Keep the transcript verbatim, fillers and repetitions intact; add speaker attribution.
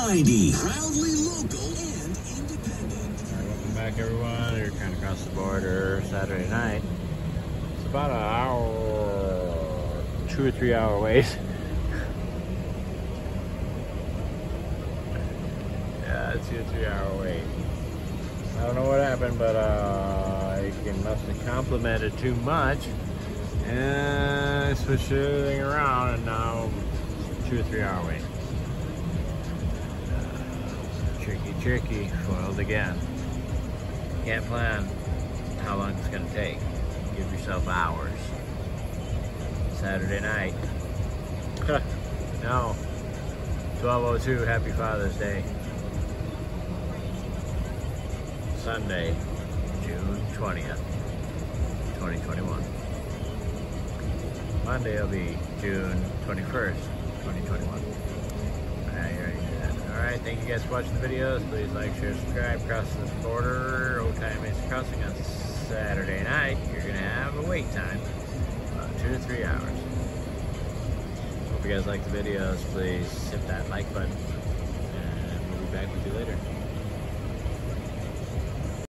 Speaker 1: ninety. Proudly local and independent.
Speaker 2: Alright, welcome back everyone. You're kind of across the border Saturday night. It's about an hour, two or three hour ways. Yeah, two or three hour wait. I don't know what happened, but uh, I must have complimented too much. And I switched everything around, and now two or three hour wait. Uh, tricky, tricky, foiled again. Can't plan how long it's gonna take. Give yourself hours. Saturday night. No. twelve oh two, happy Father's Day. Sunday, June twentieth, twenty twenty-one. Monday will be June twenty-first, twenty twenty-one. Alright, you already knew that. Alright, thank you guys for watching the videos. Please like, share, subscribe. Crossing the border, Old Time Mesa Crossing on Saturday night. You're going to have a wait time, about two to three hours. Hope you guys like the videos. Please hit that like button, and we'll be back with you later.